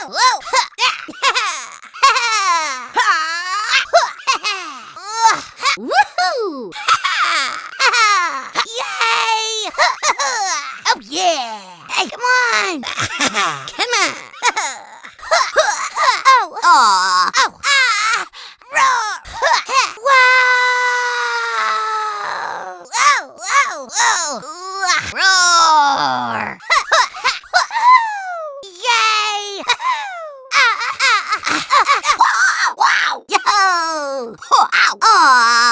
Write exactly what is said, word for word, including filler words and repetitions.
Woohoo! Yay! Oh yeah! Hey, come on! Come on! Oh! Oh! Ah! Roar! Wow! Oh! Oh! Oh! Roar! Yay! Wow! Yo! Ow! Aw!